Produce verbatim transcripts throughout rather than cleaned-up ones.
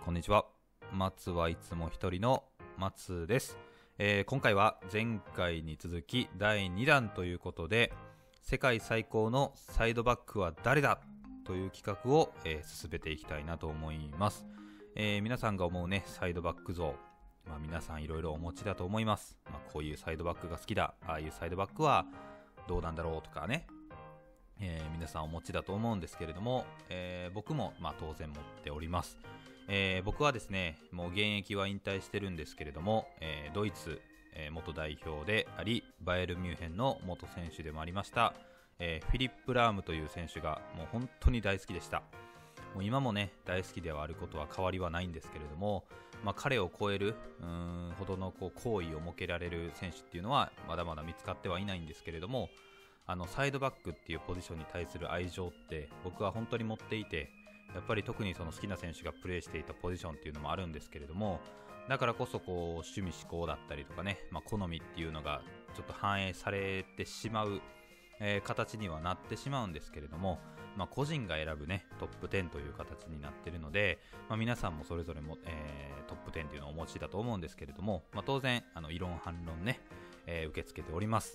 こんにちは。松はいつも一人の松です、えー、今回は前回に続きだいにだんということで、世界最高のサイドバックは誰だという企画を、えー、進めていきたいなと思います、えー、皆さんが思うねサイドバック像、まあ、皆さんいろいろお持ちだと思います、まあ、こういうサイドバックが好きだ、ああいうサイドバックはどうなんだろうとかね、えー、皆さんお持ちだと思うんですけれども、えー、僕もまあ当然持っております。えー、僕はですね、もう現役は引退してるんですけれども、えー、ドイツ、えー、元代表でありバイエルミュンヘンの元選手でもありました、えー、フィリップ・ラームという選手がもう本当に大好きでした。もう今もね大好きではあることは変わりはないんですけれども、まあ、彼を超えるうーんほどのこう好意を向けられる選手っていうのはまだまだ見つかってはいないんですけれども、あのサイドバックっていうポジションに対する愛情って僕は本当に持っていて、やっぱり特にその好きな選手がプレーしていたポジションっていうのもあるんですけれども、だからこそこう趣味嗜好だったりとかね、まあ、好みっていうのがちょっと反映されてしまう、えー、形にはなってしまうんですけれども、まあ、個人が選ぶねトップじゅうという形になっているので、まあ、皆さんもそれぞれも、えー、トップじゅうっていうのをお持ちだと思うんですけれども、まあ、当然あの異論反論ね、えー、受け付けております。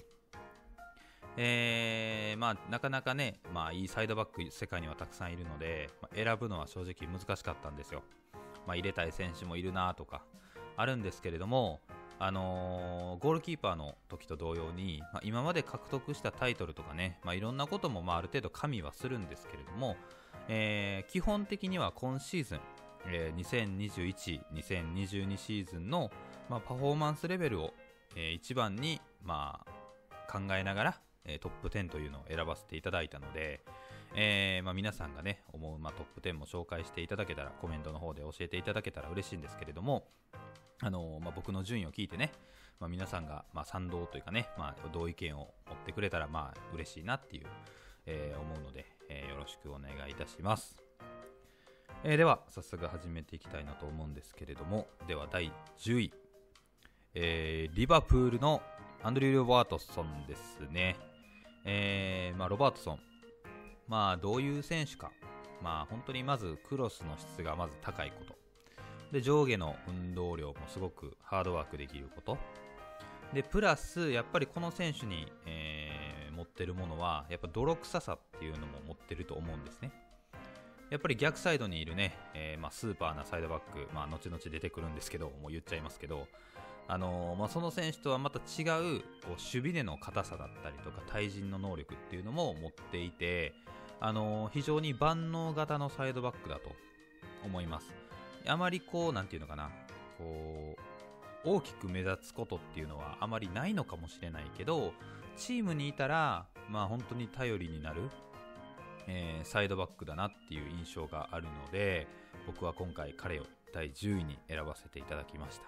えーまあ、なかなかね、まあ、いいサイドバック世界にはたくさんいるので、まあ、選ぶのは正直難しかったんですよ。まあ、入れたい選手もいるなとかあるんですけれども、あのー、ゴールキーパーの時と同様に、まあ、今まで獲得したタイトルとかね、まあ、いろんなこともまあある程度加味はするんですけれども、えー、基本的には今シーズン、えー、にせんにじゅういち、にせんにじゅうにシーズンの、まあ、パフォーマンスレベルを、えー、一番に、まあ、考えながらトップじゅうというのを選ばせていただいたので、えーまあ、皆さんがね思う、まあ、トップじゅうも紹介していただけたら、コメントの方で教えていただけたら嬉しいんですけれども、あのーまあ、僕の順位を聞いてね、まあ、皆さんが、まあ、賛同というかね、まあ、同意見を持ってくれたらまあ嬉しいなっていう、えー、思うので、えー、よろしくお願いいたします。えー、では早速始めていきたいなと思うんですけれども、ではだいじゅうい、えー、リバプールのアンドリュー・ロバートソンですね。えーまあ、ロバートソン、まあ、どういう選手か、まあ、本当にまずクロスの質がまず高いことで、上下の運動量もすごくハードワークできることで、プラスやっぱりこの選手に、えー、持ってるものはやっぱ泥臭さっていうのも持ってると思うんですね。やっぱり逆サイドにいるね、えーまあ、スーパーなサイドバック、まあ、後々出てくるんですけど、もう言っちゃいますけど、あのーまあ、その選手とはまた違うこう守備での硬さだったりとか対人の能力っていうのも持っていて、あのー非常に万能型のサイドバックだと思います。あまりこうなんていうのかな、こう大きく目立つことっていうのはあまりないのかもしれないけど、チームにいたらまあ本当に頼りになる、えー、サイドバックだなっていう印象があるので、僕は今回彼をだいじゅういに選ばせていただきました。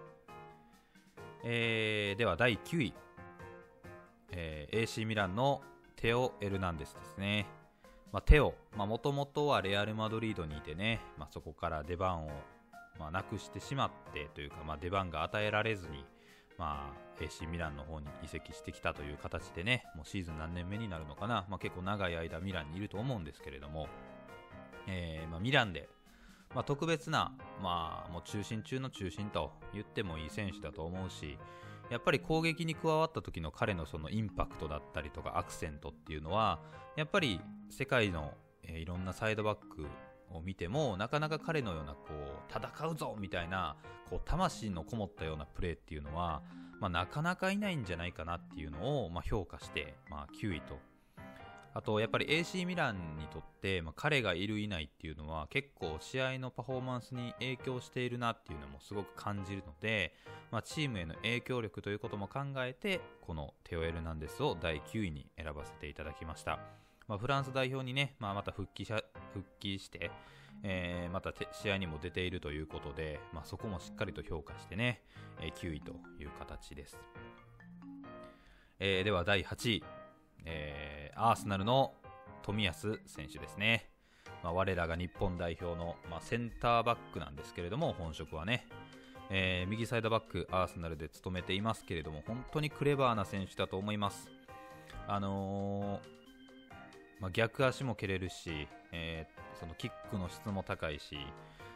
えー、ではだいきゅうい、えー、エーシー ミランのテオ・エルナンデスですね。まあ、テオ、もともとはレアル・マドリードにいてね、まあ、そこから出番を、まあ、なくしてしまってというか、まあ、出番が与えられずに、まあ、エーシー ミランの方に移籍してきたという形でね、もうシーズン何年目になるのかな、まあ、結構長い間ミランにいると思うんですけれども、えーまあ、ミランでまあ、特別な、まあ、もう中心中の中心と言ってもいい選手だと思うし、やっぱり攻撃に加わった時の彼のそのインパクトだったりとかアクセントっていうのは、やっぱり世界の、えー、いろんなサイドバックを見てもなかなか彼のようなこう戦うぞみたいなこう魂のこもったようなプレーっていうのは、まあ、なかなかいないんじゃないかなっていうのを、まあ、評価して、まあ、きゅういと。あとやっぱり エーシー ミランにとって、まあ、彼がいるいないっていうのは結構試合のパフォーマンスに影響しているなっていうのもすごく感じるので、まあ、チームへの影響力ということも考えてこのテオ・エルナンデスをだいきゅういに選ばせていただきました。まあ、フランス代表にね、まあ、また復帰し復帰して、えー、また試合にも出ているということで、まあ、そこもしっかりと評価してね、えー、きゅういという形です。えー、ではだいはちい、えー、アーセナルの冨安選手ですね。まあ、我らが日本代表の、まあ、センターバックなんですけれども、本職はね、えー、右サイドバックアーセナルで務めていますけれども、本当にクレバーな選手だと思います。あのーまあ、逆足も蹴れるし、えー、そのキックの質も高いし、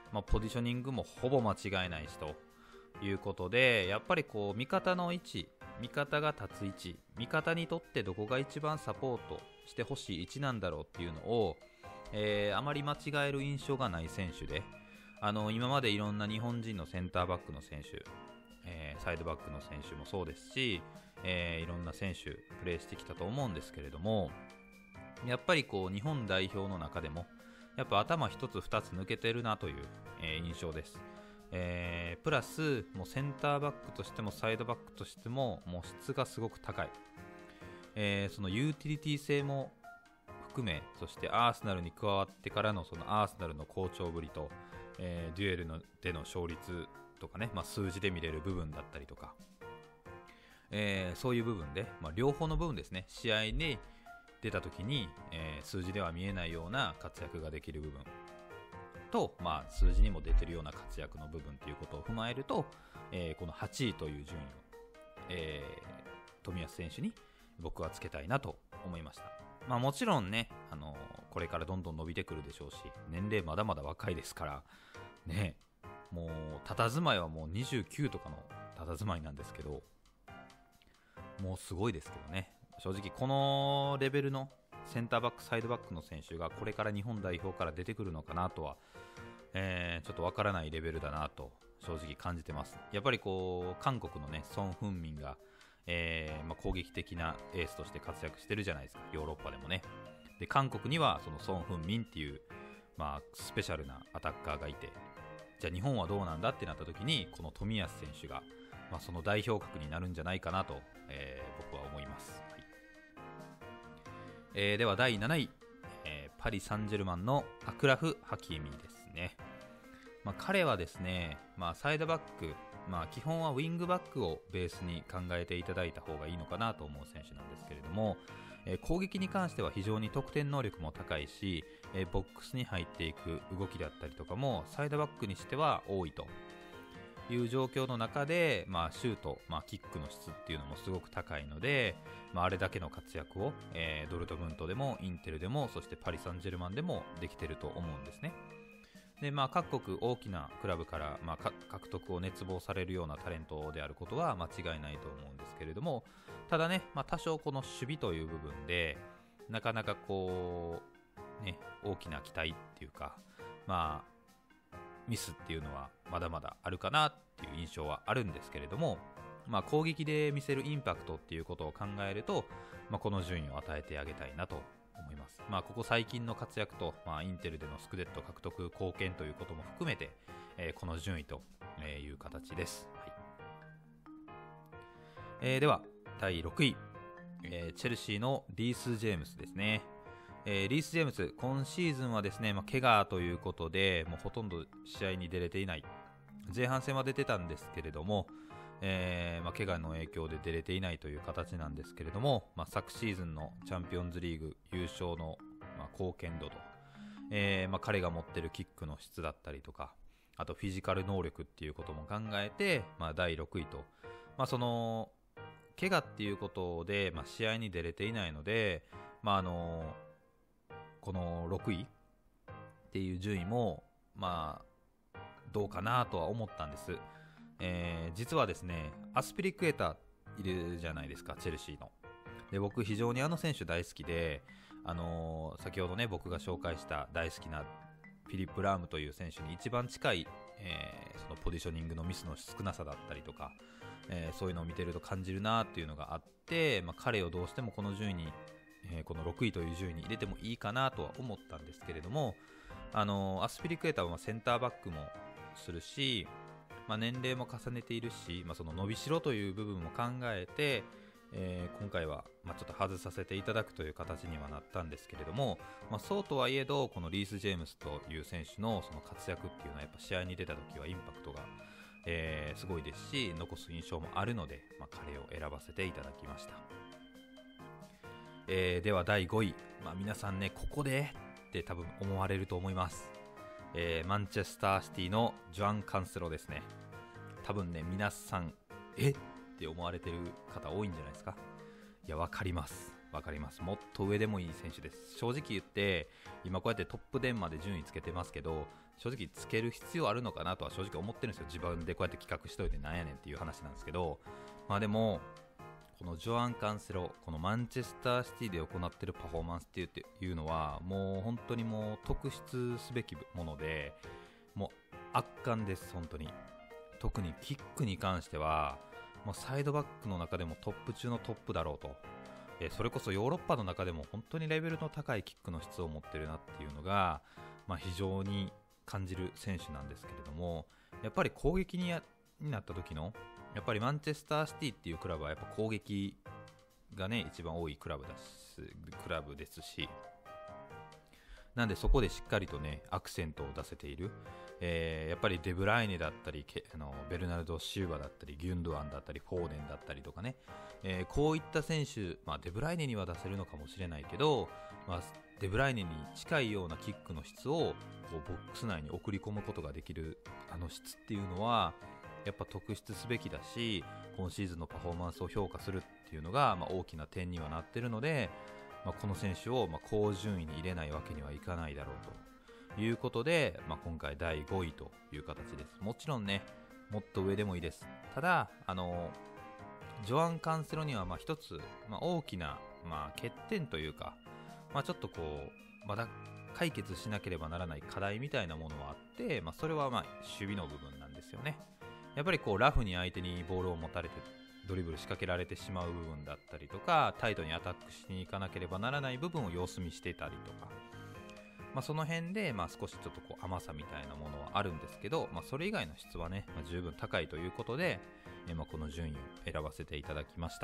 まあ、ポジショニングもほぼ間違いないしということで、やっぱりこう味方の位置、味方が立つ位置、味方にとってどこが一番サポートしてほしい位置なんだろうっていうのを、えー、あまり間違える印象がない選手で、あの今までいろんな日本人のセンターバックの選手、えー、サイドバックの選手もそうですし、えー、いろんな選手プレーしてきたと思うんですけれども、やっぱりこう日本代表の中でもやっぱ頭一つ二つ抜けてるなという、えー、印象です。えー、プラスもうセンターバックとしてもサイドバックとしてももう質がすごく高い、えー、そのユーティリティ性も含め、そしてアーセナルに加わってからのそのアーセナルの好調ぶりと、えー、デュエルのでの勝率とかね、まあ、数字で見れる部分だったりとか、えー、そういう部分で、まあ、両方の部分ですね、試合に出た時に、えー、数字では見えないような活躍ができる部分と、まあ、数字にも出てるような活躍の部分ということを踏まえると、えー、このはちいという順位を、えー、冨安選手に僕はつけたいなと思いました。まあ、もちろんね、あのー、これからどんどん伸びてくるでしょうし、年齢まだまだ若いですからね、もう佇まいはもうにじゅうきゅうとかの佇まいなんですけど、もうすごいですけどね、正直このレベルのセンターバックサイドバックの選手がこれから日本代表から出てくるのかなとは、えー、ちょっとわからないレベルだなと正直感じてます。やっぱりこう韓国のねソン・フンミンが、えーまあ、攻撃的なエースとして活躍してるじゃないですか、ヨーロッパでもね。で韓国にはそのソン・フンミンっていう、まあ、スペシャルなアタッカーがいて、じゃあ日本はどうなんだってなった時にこの冨安選手が、まあ、その代表格になるんじゃないかなと、えー、僕は思います。はい、えー、ではだいなない、えー、パリ・サンジェルマンのアクラフ・ハキーミですね。まあ、彼はですね、まあ、サイドバック、まあ、基本はウィングバックをベースに考えていただいた方がいいのかなと思う選手なんですけれども、えー、攻撃に関しては非常に得点能力も高いし、えー、ボックスに入っていく動きだったりとかもサイドバックにしては多いという状況の中で、まあ、シュート、まあ、キックの質っていうのもすごく高いので、まあ、あれだけの活躍を、えー、ドルトムントでもインテルでもそしてパリ・サンジェルマンでもできてると思うんですね。で、まあ、各国大きなクラブから、まあ、獲得を熱望されるようなタレントであることは間違いないと思うんですけれども、ただね、まあ、多少この守備という部分でなかなかこう、ね、大きな期待っていうか、まあ、ミスっていうのはまだまだあるかなっていう印象はあるんですけれども、まあ、攻撃で見せるインパクトっていうことを考えると、まあ、この順位を与えてあげたいなと思います。まあ、ここ最近の活躍と、まあ、インテルでのスクデット獲得貢献ということも含めて、えー、この順位という形です。はい、えー、ではだいろくい、えー、チェルシーのリース・ジェームスですね。えー、リース・ジェームス今シーズンはですね、まあ、怪我ということでもうほとんど試合に出れていない。前半戦は出てたんですけれども、えーまあ、怪我の影響で出れていないという形なんですけれども、まあ、昨シーズンのチャンピオンズリーグ優勝の、まあ、貢献度と、えーまあ、彼が持っているキックの質だったりとか、あとフィジカル能力っていうことも考えて、まあ、だいろくいと、まあ、その怪我っていうことで、まあ、試合に出れていないので、まあ、あのこのろくいっていう順位もまあどうかなとは思ったんです。えー、実はですね、アスピリクエタいるじゃないですか、チェルシーの。で、僕非常にあの選手大好きで、あのー、先ほどね僕が紹介した大好きなフィリップ・ラームという選手に一番近い、えー、そのポジショニングのミスの少なさだったりとか、えー、そういうのを見てると感じるなっていうのがあって、まあ、彼をどうしてもこの順位に、えー、このろくいという順位に入れてもいいかなとは思ったんですけれども、あのー、アスピリクエタはセンターバックもするし、まあ、年齢も重ねているし、まあ、その伸びしろという部分も考えて、えー、今回はまあちょっと外させていただくという形にはなったんですけれども、まあ、そうとはいえどこのリース・ジェームスという選手のその活躍っていうのはやっぱ試合に出た時はインパクトが、えー、すごいですし残す印象もあるので、まあ、彼を選ばせていただきました。えー、ではだいごい、まあ、皆さんねここでって多分思われると思います。えー、マンチェスターシティのジョアン・カンセロですね。多分ね皆さんえって思われてる方多いんじゃないですか。いやわかります。 分かります。もっと上でもいい選手です。正直言って今こうやってトップテンまで順位つけてますけど、正直つける必要あるのかなとは正直思ってるんですよ。自分でこうやって企画しといてなんやねんっていう話なんですけど、まあでもこのジョアン・カンセロ、このマンチェスターシティで行っているパフォーマンスっていうのはもう本当にもう特筆すべきもので、もう圧巻です。本当に特にキックに関してはもうサイドバックの中でもトップ中のトップだろうと、えー、それこそヨーロッパの中でも本当にレベルの高いキックの質を持ってるなっていうのが、まあ、非常に感じる選手なんですけれども、やっぱり攻撃にやになった時のやっぱりマンチェスターシティっていうクラブはやっぱ攻撃がね一番多いクラブだしクラブですし、なんでそこでしっかりとねアクセントを出せている、えー、やっぱりデブライネだったりあのベルナルド・シューバだったりギュンドアンだったりフォーデンだったりとかね、えー、こういった選手、まあ、デブライネには出せるのかもしれないけど、まあ、デブライネに近いようなキックの質をこうボックス内に送り込むことができるあの質っていうのはやっぱ特筆すべきだし、今シーズンのパフォーマンスを評価するっていうのが、まあ、大きな点にはなっているので、まあ、この選手をまあ高順位に入れないわけにはいかないだろうということで、まあ、今回だいごいという形です。もちろんねもっと上でもいいです。ただあのジョアン・カンセロにはまあ一つ、まあ、大きなまあ欠点というか、まあ、ちょっとこうまだ解決しなければならない課題みたいなものはあって、まあ、それはまあ守備の部分なんですよね。やっぱりこうラフに相手にボールを持たれてドリブル仕掛けられてしまう部分だったりとか、タイトにアタックしに行かなければならない部分を様子見してたりとか、まあ、その辺でまあ少しちょっとこう甘さみたいなものはあるんですけど、まあ、それ以外の質はね、まあ、十分高いということで、えー、まあこの順位を選ばせていただきました。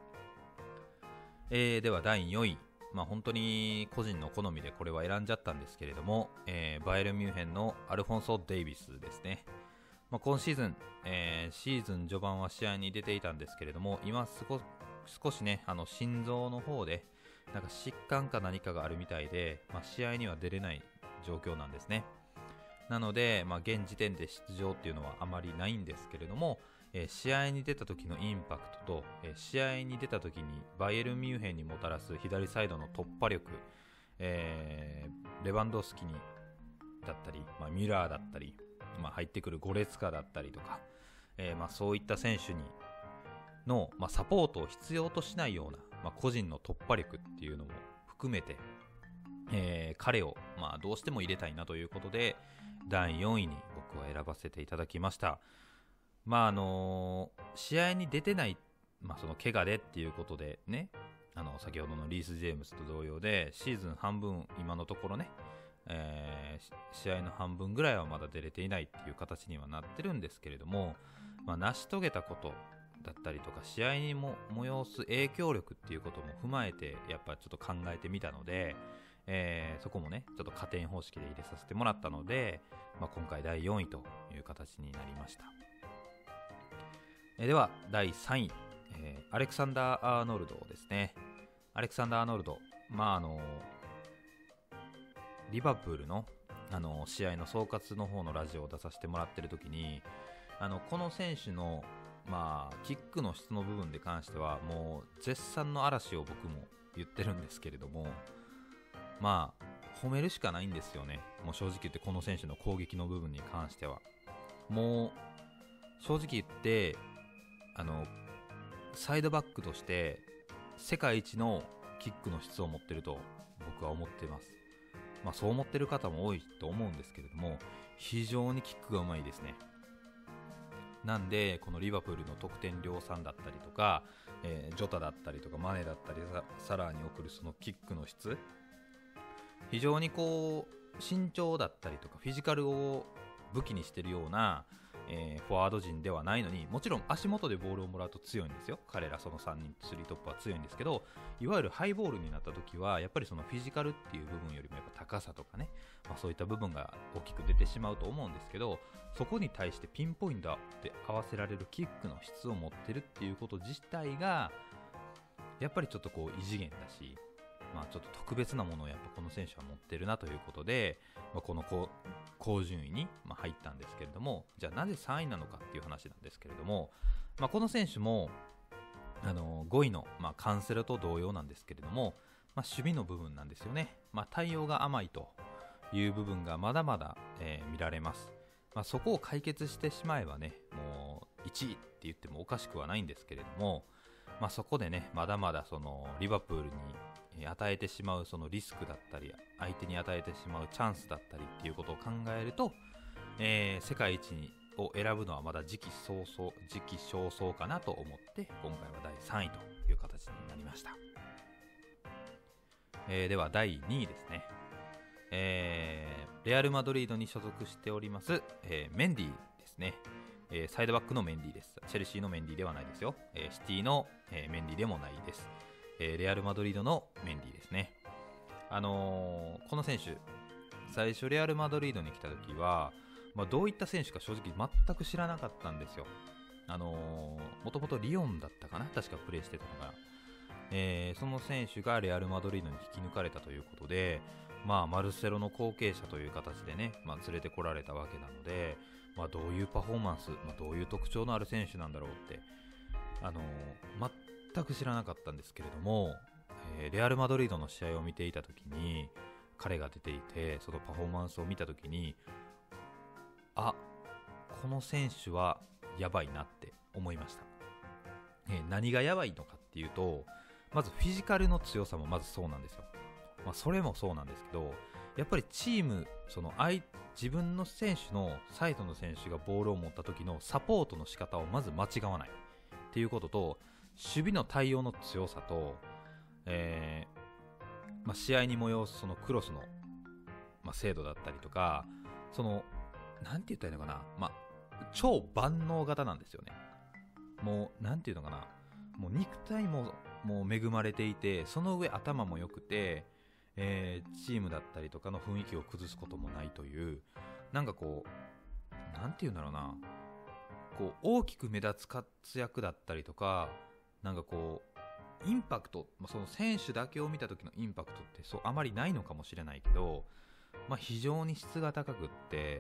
えー、ではだいよんい、まあ、本当に個人の好みでこれは選んじゃったんですけれども、えー、バイエルンミュンヘンのアルフォンソ・デイビスですね。まあ、今シーズン、えー、シーズン序盤は試合に出ていたんですけれども、今少しねあの心臓の方でなんか疾患か何かがあるみたいで、まあ、試合には出れない状況なんですね。なので、まあ、現時点で出場っていうのはあまりないんですけれども、えー、試合に出た時のインパクトと、えー、試合に出た時にバイエルンミュンヘンにもたらす左サイドの突破力、えー、レバンドフスキにだったり、まあ、ミュラーだったり、まあ、入ってくるゴレツカだったりとか、えーまあ、そういった選手にの、まあ、サポートを必要としないような、まあ、個人の突破力っていうのも含めて、えー、彼を、まあ、どうしても入れたいなということでだいよんいに僕は選ばせていただきました。まああのー、試合に出てない、まあ、その怪我でっていうことでね、あの先ほどのリース・ジェームスと同様でシーズン半分今のところね、えー、試合の半分ぐらいはまだ出れていないっていう形にはなってるんですけれども、まあ、成し遂げたことだったりとか試合にも催す影響力っていうことも踏まえてやっぱちょっと考えてみたので、えー、そこもねちょっと加点方式で入れさせてもらったので、まあ、今回だいよんいという形になりました。えー、ではだいさんい、えー、アレクサンダー・アーノルドですね。アレクサンダー・アーノルド、まああのリバプールの、あの試合の総括の方のラジオを出させてもらってる時に、あのこの選手のまあキックの質の部分で関してはもう絶賛の嵐を僕も言ってるんですけれども、まあ褒めるしかないんですよね。もう正直言ってこの選手の攻撃の部分に関してはもう正直言ってあのサイドバックとして世界一のキックの質を持ってると僕は思っています。まあ、そう思ってる方も多いと思うんですけれども、非常にキックがうまいですね。なんでこのリバプールの得点量産だったりとか、えー、ジョタだったりとかマネだったりサラーに送るそのキックの質、非常にこう身長だったりとかフィジカルを武器にしているような、えー、フォワード陣ではないのに、もちろん足元でボールをもらうと強いんですよ。彼らそのさんにんスリートップは強いんですけど、いわゆるハイボールになった時はやっぱりそのフィジカルっていう部分よりもやっぱ高さとかね、まあ、そういった部分が大きく出てしまうと思うんですけど、そこに対してピンポイントで合わせられるキックの質を持ってるっていうこと自体がやっぱりちょっとこう異次元だし、まあ、ちょっと特別なものをやっぱこの選手は持ってるなということで、まあ、この高順位に入ったんですけれども、じゃあなぜさんいなのかっていう話なんですけれども、まあ、この選手もあのごいの、まあ、カンセロと同様なんですけれども、まあ、守備の部分なんですよね。まあ、対応が甘いという部分がまだまだ、えー見られます。まあ、そこを解決してしまえばね、もういちいって言ってもおかしくはないんですけれども、まあ、そこでね、まだまだそのリバプールにえー与えてしまうそのリスクだったり、相手に与えてしまうチャンスだったりっていうことを考えると、えー世界一にを選ぶのはまだ時期尚早時期尚早かなと思って、今回はだいさんいという形になりました。えーではだいにいですね。えーレアル・マドリードに所属しております、えーメンディーですね。えーサイドバックのメンディーです。チェルシーのメンディーではないですよ。えーシティの、えーメンディーでもないです。えーレアル・マドリードのメンディーですね。あのーこの選手、最初レアル・マドリードに来た時は、まあ、どういった選手か正直全く知らなかったんですよ。あのー、もともとリヨンだったかな、確かプレーしてたのが、えーその選手がレアル・マドリードに引き抜かれたということで、まあ、マルセロの後継者という形でね、まあ、連れてこられたわけなので、まあ、どういうパフォーマンス、まあ、どういう特徴のある選手なんだろうって、あのー全く知らなかったんですけれども、えーレアル・マドリードの試合を見ていた時に彼が出ていて、そのパフォーマンスを見た時に、あ、この選手はやばいなって思いました。えー何がやばいのかっていうと、まずフィジカルの強さもまずそうなんですよ。まあ、それもそうなんですけど、やっぱりチーム、その相自分の選手のサイドの選手がボールを持った時のサポートの仕方をまず間違わないっていうことと、守備の対応の強さと、えーまあ、試合に催すそのクロスの、まあ、精度だったりとか、そのなんて言ったらいいのかな、まあ、超万能型なんですよね。もうなんていうのかな、もう肉体ももう恵まれていて、その上頭も良くて、えーチームだったりとかの雰囲気を崩すこともないという、なんかこう、なんていうんだろうな、こう大きく目立つ活躍だったりとか、なんかこうインパクト、まあその選手だけを見た時のインパクトってそうあまりないのかもしれないけど、まあ、非常に質が高くって、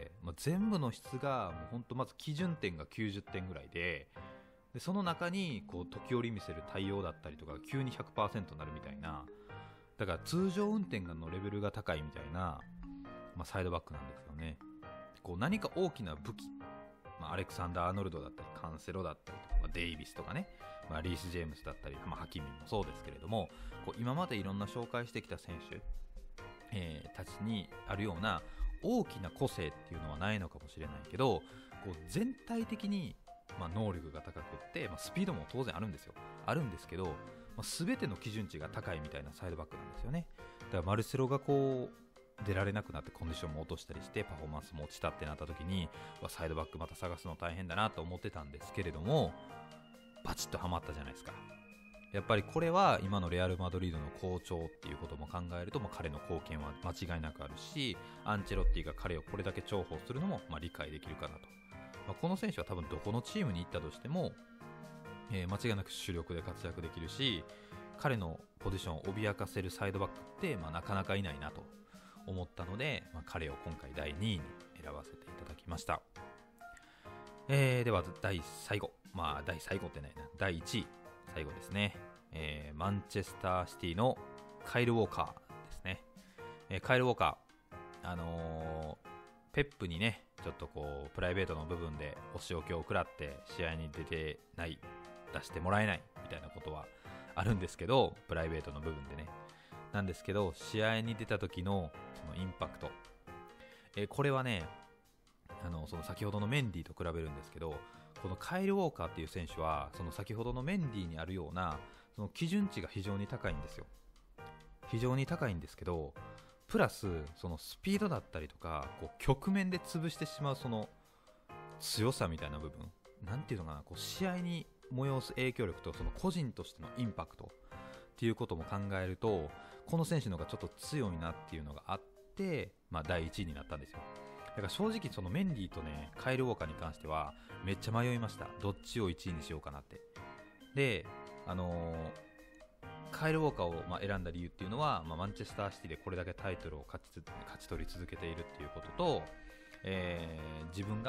まあ、全部の質がもうほんとまず基準点がきゅうじゅってんぐらいで、でその中にこう時折見せる対応だったりとか急に ひゃくパーセント になるみたいな、だから通常運転のレベルが高いみたいな、まあ、サイドバックなんですよね。こう何か大きな武器、まあ、アレクサンダー・アーノルドだったりカンセロだったりとか、まあ、デイビスとかね、まあ、リース・ジェームスだったり、まあ、ハキミもそうですけれども、こう今までいろんな紹介してきた選手、えーたちにあるような大きな個性っていうのはないのかもしれないけど、こう全体的に、まあ、能力が高くって、まあ、スピードも当然あるんですよ。あるんですけど、まあ、全ての基準値が高いみたいなサイドバックなんですよね。だからマルセロがこう出られなくなってコンディションも落としたりしてパフォーマンスも落ちたってなった時に、サイドバックまた探すの大変だなと思ってたんですけれども、バチッとハマったじゃないですか。やっぱりこれは今のレアル・マドリードの好調っていうことも考えると、まあ、彼の貢献は間違いなくあるし、アンチェロッティが彼をこれだけ重宝するのもまあ理解できるかなと。まあ、この選手は多分どこのチームに行ったとしても、えー間違いなく主力で活躍できるし、彼のポジションを脅かせるサイドバックって、まあ、なかなかいないなと思ったので、まあ、彼を今回だいにいに選ばせていただきました。えー、では第最後、まあ第最後ってないな、だいいちい、最後ですね。えーマンチェスターシティのカイル・ウォーカーですね。えーカイル・ウォーカー、あのーペップにね、ちょっとこうプライベートの部分でお仕置きを食らって試合に出てない、出してもらえないみたいなことはあるんですけど、プライベートの部分でね、なんですけど、試合に出た時のそのインパクト、えーこれはね、あのその先ほどのメンディーと比べるんですけど、このカイル・ウォーカーっていう選手はその先ほどのメンディーにあるようなその基準値が非常に高いんですよ。非常に高いんですけど、プラスそのスピードだったりとか、こう局面で潰してしまうその強さみたいな部分、なんていうのかな、こう試合に催す影響力とその個人としてのインパクトっていうことも考えると、この選手の方がちょっと強いなっていうのがあって、まあ、だいいちいになったんですよ。だから正直そのメンディーとね、カイル・ウォーカーに関してはめっちゃ迷いました。どっちをいちいにしようかなって。で、あのーカイル・ウォーカーをまあ選んだ理由っていうのは、まあ、マンチェスターシティでこれだけタイトルを勝ちつ勝ち取り続けているっていうことと、えー自分が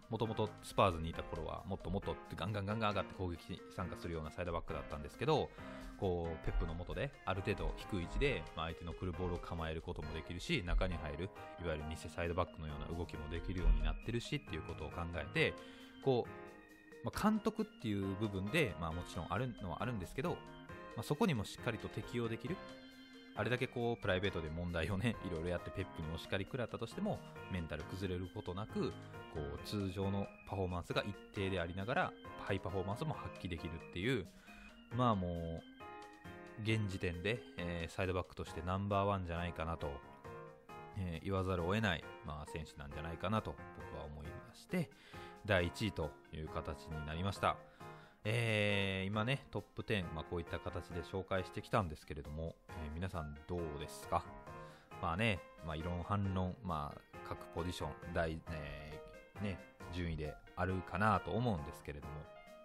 もともとスパーズにいた頃はもっともっとガンガンガンガン上がって攻撃参加するようなサイドバックだったんですけど、こうペップの下である程度低い位置で、まあ、相手の来るボールを構えることもできるし、中に入るいわゆる偽サイドバックのような動きもできるようになってるしっていうことを考えて、こう、まあ、監督っていう部分で、まあ、もちろんあるのはあるんですけど、まあ、そこにもしっかりと適用できる、あれだけこうプライベートで問題をねいろいろやってペップにお叱り食らったとしてもメンタル崩れることなく、こう通常のパフォーマンスが一定でありながらハイパフォーマンスも発揮できるっていう、まあもう現時点で、えーサイドバックとしてナンバーワンじゃないかなと、えー言わざるを得ない、まあ、選手なんじゃないかなと僕は思いまして、だいいちいという形になりました。えー今ねトップじゅう、まあ、こういった形で紹介してきたんですけれども、えー皆さんどうですか。まあね、まあ、異論反論、まあ、各ポジション大、えーね、順位であるかなと思うんですけれども、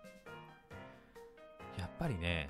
やっぱりね、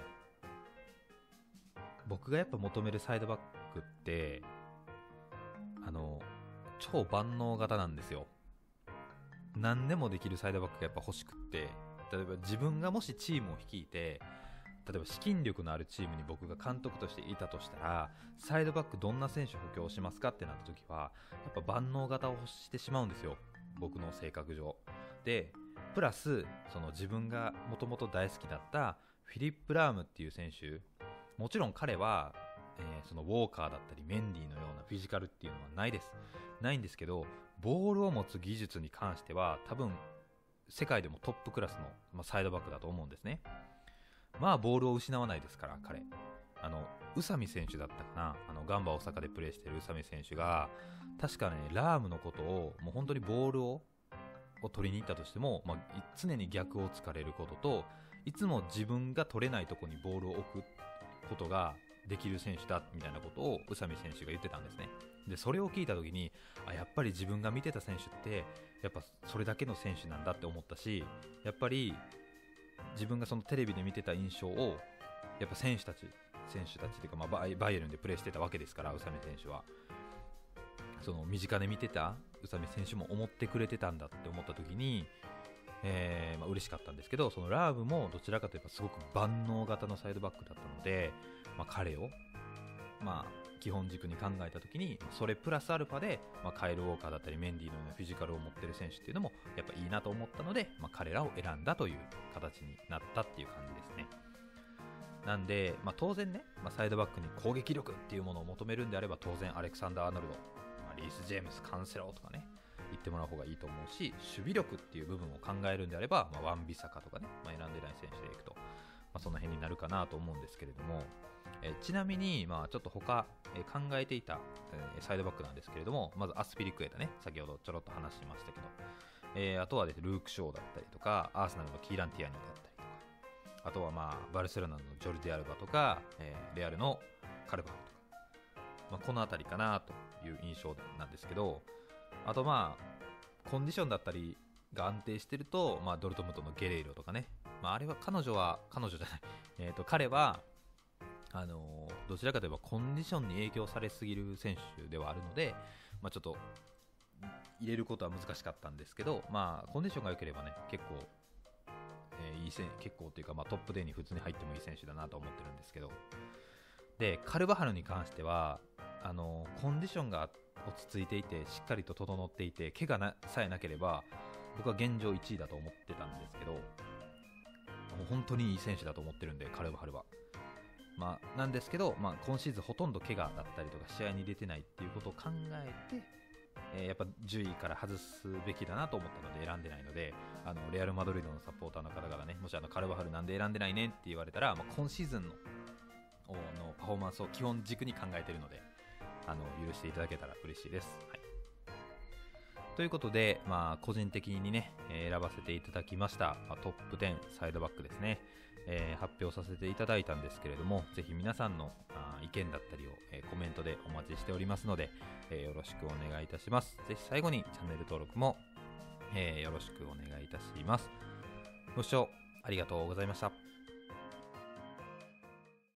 僕がやっぱ求めるサイドバックってあの超万能型なんですよ。何でもできるサイドバックがやっぱ欲しくって、例えば自分がもしチームを率いて、例えば資金力のあるチームに僕が監督としていたとしたら、サイドバックどんな選手補強しますかってなった時はやっぱ万能型を欲してしまうんですよ、僕の性格上で。プラスその自分がもともと大好きだったフィリップ・ラームっていう選手、もちろん彼は、えーそのウォーカーだったりメンディーのようなフィジカルっていうのはないですないんですけど、ボールを持つ技術に関しては多分世界でもトップクラスの、まあ、サイドバックだと思うんですね。まあボールを失わないですから彼。あの宇佐美選手だったかな、あのガンバ大阪でプレーしている宇佐美選手が確かねラームのことをもう本当にボールをを取りに行ったとしても、まあ、常に逆を突かれることと、いつも自分が取れないところにボールを置くことができる選手だみたいなことを宇佐美選手が言ってたんですね。でそれを聞いた時に、あやっぱり自分が見てた選手ってやっぱそれだけの選手なんだって思ったし、やっぱり自分がそのテレビで見てた印象をやっぱ選手たち選手たちっていうか、まあ、バイバイエルンでプレーしてたわけですから、宇佐美選手はその身近で見てた宇佐美選手も思ってくれてたんだって思った時に、えーまあ、嬉しかったんですけど、そのラーブもどちらかといえばすごく万能型のサイドバックだったので、まあ、彼を、まあ、基本軸に考えた時にそれプラスアルファで、まあ、カイル・ウォーカーだったりメンディーのようなフィジカルを持ってる選手っていうのもやっぱいいなと思ったので、まあ、彼らを選んだという形になったっていう感じですね。なんで、まあ、当然ね、まあ、サイドバックに攻撃力っていうものを求めるんであれば当然アレクサンダー・アーノルド、まあ、リース・ジェームス、カンセロとかね言ってもらう方がいいと思うし、守備力っていう部分を考えるんであれば、まあ、ワンビサカとかね、まあ、選んでない選手でいくと、まあ、その辺になるかなと思うんですけれども、えーちなみに、まあ、ちょっと他、えー考えていた、えーサイドバックなんですけれども、まずアスピリクエタね、先ほどちょろっと話しましたけど、えーあとはですね、ルーク・ショーだったりとか、アーセナルのキーラン・ティアニーだったりとか、あとはまあバルセロナのジョルディ・アルバとか、えーレアルのカルバフとか、まあ、この辺りかなという印象なんですけど、あとまあコンディションだったりが安定してると、まあ、ドルトムントのゲレイロとかね、まあ、あれは彼女は彼女じゃない、えーと彼はあのーどちらかといえばコンディションに影響されすぎる選手ではあるので、まあ、ちょっと入れることは難しかったんですけど、まあ、コンディションが良ければね結構、えーいい選結構というか、まあ、トップじゅうに普通に入ってもいい選手だなと思ってるんですけど、でカルバハルに関してはあのーコンディションが落ち着いていてしっかりと整っていて怪我なさえなければ僕は現状いちいだと思ってたんですけど、もう本当にいい選手だと思ってるんでカルバハルは、まあ、なんですけど、まあ、今シーズンほとんど怪我だったりとか試合に出てないっていうことを考えて、えーやっぱじゅういから外すべきだなと思ったので選んでないので、あのレアル・マドリードのサポーターの方々ね、もしあのカルバハルなんで選んでないねんって言われたら、まあ、今シーズンののパフォーマンスを基本軸に考えているので、あの許していただけたら嬉しいです、はい、ということで、まあ、個人的にね、えー選ばせていただきました、まあ、トップじゅうサイドバックですね、えー発表させていただいたんですけれども、ぜひ皆さんのあ意見だったりを、えーコメントでお待ちしておりますので、えーよろしくお願いいたします。ぜひ最後にチャンネル登録も、えーよろしくお願いいたします。ご視聴ありがとうございました。